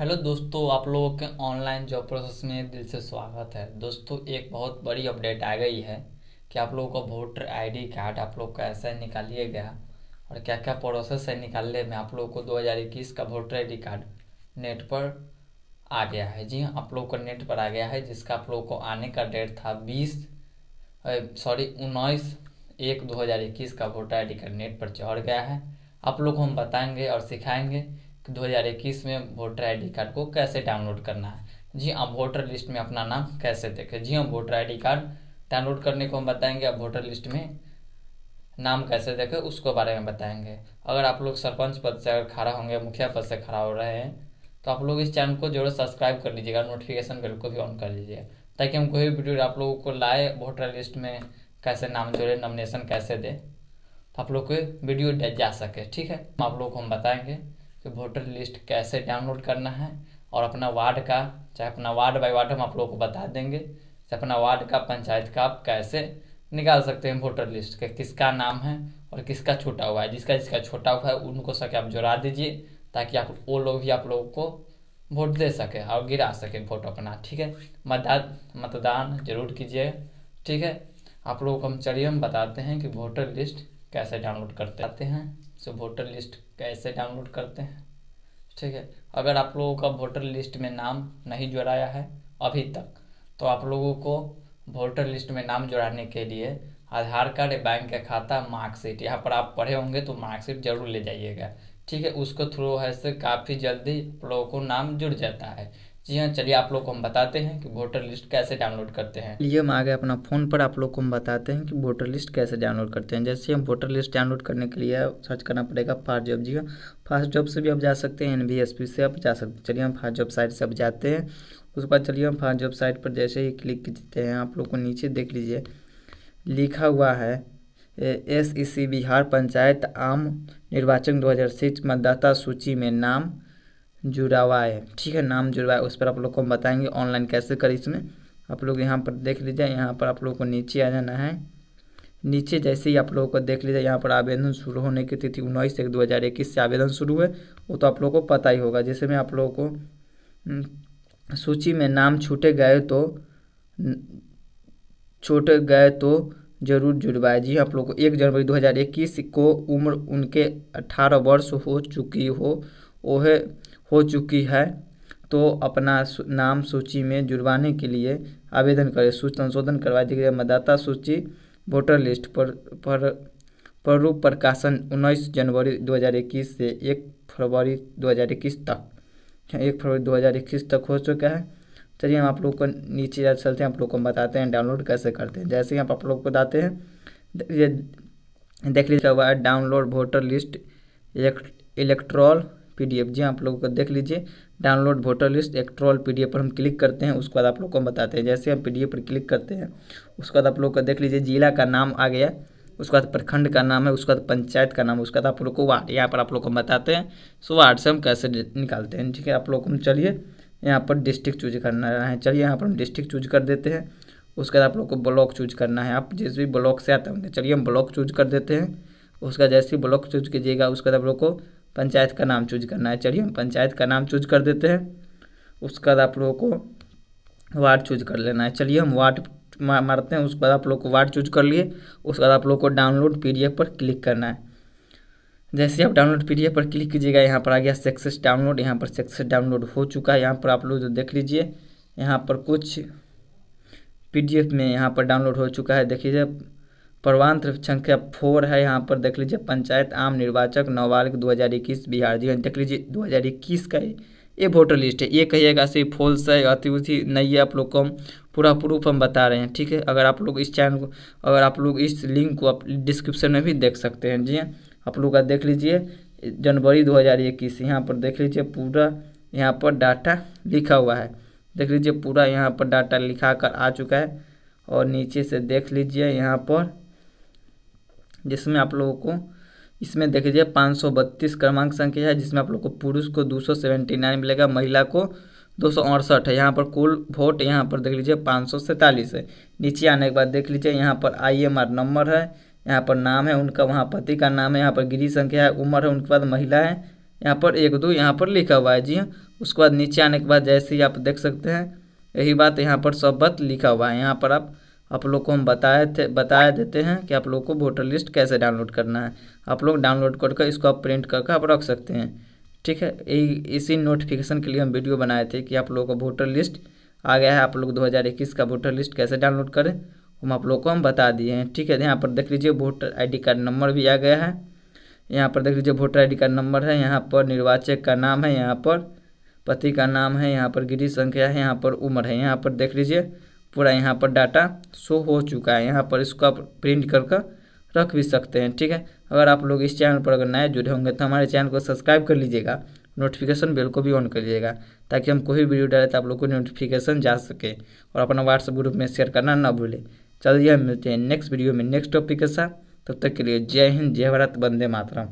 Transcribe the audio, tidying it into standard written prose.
Hello दोस्तों, आप लोगों के ऑनलाइन जॉब प्रोसेस में दिल से स्वागत है। दोस्तों, एक बहुत बड़ी अपडेट आ गई है कि आप लोगों का वोटर आईडी कार्ड आप लोग का ऐसा निकालिएगा और क्या क्या प्रोसेस है निकालने में। आप लोगों को 2021 का वोटर आईडी कार्ड नेट पर आ गया है। जी हाँ, आप लोगों को नेट पर आ गया है, जिसका आप लोगों को आने का डेट था 19/1/2021 का वोटर आईडी कार्ड नेट पर चढ़ गया है। आप लोग को हम बताएंगे और सिखाएंगे कि 2021 में वोटर आईडी कार्ड को कैसे डाउनलोड करना है। जी हाँ, वोटर लिस्ट में अपना नाम कैसे देखें। जी हाँ, वोटर आईडी कार्ड डाउनलोड करने को हम बताएंगे। अब वोटर लिस्ट में नाम कैसे देखें उसको बारे में बताएंगे। अगर आप लोग सरपंच पद से अगर खड़ा होंगे, मुखिया पद से खड़ा हो रहे हैं, तो आप लोग इस चैनल को जरूर सब्सक्राइब कर लीजिएगा, नोटिफिकेशन बेल को भी ऑन कर लीजिएगा, ताकि हम कोई वीडियो आप लोगों को लाए वोटर लिस्ट में कैसे नाम जोड़े, नॉमिनेशन कैसे दे, तो आप लोग को वीडियो जा सके। ठीक है, आप लोग को हम बताएंगे कि वोटर लिस्ट कैसे डाउनलोड करना है और अपना वार्ड का, चाहे अपना वार्ड बाई वार्ड हम आप लोग को बता देंगे, चाहे अपना वार्ड का, पंचायत का आप कैसे निकाल सकते हैं वोटर लिस्ट के, किसका नाम है और किसका छूटा हुआ है। जिसका जिसका छोटा हुआ है उनको सके आप जुड़ा दीजिए, ताकि आप वो लोग भी आप लोगों को वोट दे सके और गिरा सके वोट अपना। ठीक है, मतदान जरूर कीजिए। ठीक है, आप लोगों को हम बताते हैं कि वोटर लिस्ट कैसे डाउनलोड करते हैं। सो वोटर लिस्ट कैसे डाउनलोड करते हैं। ठीक है, अगर आप लोगों का वोटर लिस्ट में नाम नहीं जुड़ाया है अभी तक, तो आप लोगों को वोटर लिस्ट में नाम जुड़ाने के लिए आधार कार्ड, बैंक का खाता, मार्कशीट, यहाँ पर आप पढ़े होंगे तो मार्कशीट जरूर ले जाइएगा। ठीक है, उसको थ्रू है से काफ़ी जल्दी आप लोगों को नाम जुड़ जाता है। जी हाँ, चलिए आप लोग को हम बताते हैं कि वोटर लिस्ट कैसे डाउनलोड करते हैं। ये हम आ गए अपना फ़ोन पर। आप लोग को हम बताते हैं कि वोटर लिस्ट कैसे डाउनलोड करते हैं। जैसे हम वोटर लिस्ट डाउनलोड करने के लिए सर्च करना पड़ेगा फास्ट जॉब। जी हाँ, फास्ट जॉब से भी आप जा सकते हैं, NVSP से आप जा सकते हैं। चलिए हम फास्ट जॉब साइट से अब जाते हैं। उसके बाद चलिए हम फास्ट जॉब साइट पर जैसे ही क्लिक करते हैं, आप लोग को नीचे देख लीजिए लिखा हुआ है SEC बिहार पंचायत आम निर्वाचन 2006 मतदाता सूची में नाम जुड़वाए। ठीक है, नाम जुड़वाए, उस पर आप लोग को हम बताएंगे ऑनलाइन कैसे करें। इसमें आप लोग यहाँ पर देख लीजिए, यहाँ पर आप लोगों को नीचे आ जाना है। नीचे जैसे ही आप लोगों को देख लीजिए, यहाँ पर आवेदन शुरू होने की तिथि 19/1/2021 से आवेदन शुरू है, वो तो आप लोगों को पता ही होगा। जैसे में आप लोगों को सूची में नाम छूटे गए तो जरूर जुड़वाए। जी आप लोग को 1 जनवरी 2021 को उम्र उनके 18 वर्ष हो चुकी है तो अपना नाम सूची में जुड़वाने के लिए आवेदन करें। संशोधन करवा दी गई मतदाता सूची वोटर लिस्ट पर प्रारूप प्रकाशन 19 जनवरी 2021 से 1 फरवरी 2021 तक 1 फरवरी 2021 तक हो चुका है। चलिए हम आप लोग को नीचे चलते हैं, आप लोग को बताते हैं डाउनलोड कैसे करते हैं। जैसे ही आप लोग को बताते हैं, ये देख लीजिए हुआ है download voter list electoral PDF। जी आप लोगों को देख लीजिए download voter list electoral PDF पर हम क्लिक करते हैं। उसके बाद आप लोग को हम बताते हैं। जैसे हम PDF पर क्लिक करते हैं, उसके बाद आप लोग को देख लीजिए जिला का नाम आ गया, उसके बाद प्रखंड का नाम है, उसके बाद पंचायत का नाम, उसके बाद आप लोग को वार्ड, यहाँ पर आप लोग को बताते हैं। सो वार्ड से हम कैसे निकालते हैं। ठीक है, आप लोग को हम चलिए यहाँ पर डिस्ट्रिक्ट चूज करना है। चलिए यहाँ पर हम डिस्ट्रिक्ट चूज कर देते हैं। उसके बाद आप लोग को ब्लॉक चूज करना है। आप जिस भी ब्लॉक से आते होंगे, चलिए हम ब्लॉक चूज कर देते हैं। उसका जैसे ही ब्लॉक चूज कीजिएगा, उसके बाद आप लोग को पंचायत का नाम चूज करना है। चलिए हम पंचायत का नाम चूज कर देते हैं। उसके बाद आप लोगों को वार्ड चूज कर लेना है। चलिए हम वार्ड मारते हैं। उसके बाद आप लोग को वार्ड चूज कर लिए। उसके बाद आप लोग को डाउनलोड PDF पर क्लिक करना है। जैसे आप डाउनलोड PDF पर क्लिक कीजिएगा, यहाँ पर आ गया सक्सेस डाउनलोड। यहाँ पर सक्सेस डाउनलोड हो चुका है। यहाँ पर आप लोग जो देख लीजिए, यहाँ पर कुछ PDF में यहाँ पर डाउनलोड हो चुका है। देख लीजिए प्रमाण संख्या 4 है। यहाँ पर देख लीजिए पंचायत आम निर्वाचक नाबालिग 2021 बिहार। जी देख लीजिए 2021 का ये वोटर लिस्ट है। ये कहिएगा सिर्फ फॉल्स है, अति नहीं है। आप लोग को हम पूरा प्रूफ हम बता रहे हैं। ठीक है, अगर आप लोग इस चैनल को, अगर आप लोग इस लिंक को आप डिस्क्रिप्शन में भी देख सकते हैं। जी आप लोग का देख लीजिए जनवरी 2021, यहाँ पर देख लीजिए पूरा यहाँ पर डाटा लिखा हुआ है। देख लीजिए पूरा यहाँ पर डाटा लिखा कर आ चुका है। और नीचे से देख लीजिए यहाँ पर, जिसमें आप लोगों को इसमें देख लीजिए 532 क्रमांक संख्या है, जिसमें आप लोग को पुरुष को 279 मिलेगा, महिला को 268 है। यहाँ पर कुल वोट यहाँ पर देख लीजिए 547 है। नीचे आने के बाद देख लीजिए यहाँ पर IMR नंबर है, यहाँ पर नाम है उनका, वहाँ पति का नाम है, यहाँ पर गिरी संख्या है, उम्र है, उनके बाद महिला है, यहाँ पर 1 2 यहाँ पर लिखा हुआ है। जी हाँ, उसके बाद नीचे आने के बाद जैसे ही आप देख सकते हैं यही बात यहाँ पर सब बात लिखा हुआ है। यहाँ पर आप लोग को हम बताया देते हैं कि आप लोग को वोटर लिस्ट कैसे डाउनलोड करना है। आप लोग डाउनलोड करके इसको आप प्रिंट करके आप रख सकते हैं। ठीक है, इसी नोटिफिकेशन के लिए हम वीडियो बनाए थे कि आप लोगों को वोटर लिस्ट आ गया है। आप लोग 2021 का वोटर लिस्ट कैसे डाउनलोड करें हम आप लोग को हम बता दिए हैं। ठीक है, यहाँ पर देख लीजिए वोटर ID कार्ड नंबर भी आ गया है। यहाँ पर देख लीजिए वोटर ID कार्ड नंबर है, यहाँ पर निर्वाचक का नाम है, यहाँ पर पति का नाम है, यहाँ पर गिरी संख्या है, यहाँ पर उम्र है। यहाँ पर देख लीजिए पूरा यहाँ पर डाटा शो हो चुका है। यहाँ पर इसको आप प्रिंट कर रख भी सकते हैं। ठीक है, अगर आप लोग इस चैनल पर अगर नए जुड़े होंगे तो हमारे चैनल को सब्सक्राइब कर लीजिएगा, नोटिफिकेशन बेल को भी ऑन कर लीजिएगा ताकि हम कोई वीडियो डालें तो आप लोग को नोटिफिकेशन जा सके, और अपना व्हाट्सएप ग्रुप में शेयर करना ना भूलें। चलिए हम मिलते हैं नेक्स्ट वीडियो में नेक्स्ट टॉपिक के साथ। तब तक के लिए जय हिंद, जय भारत, वंदे मातरम।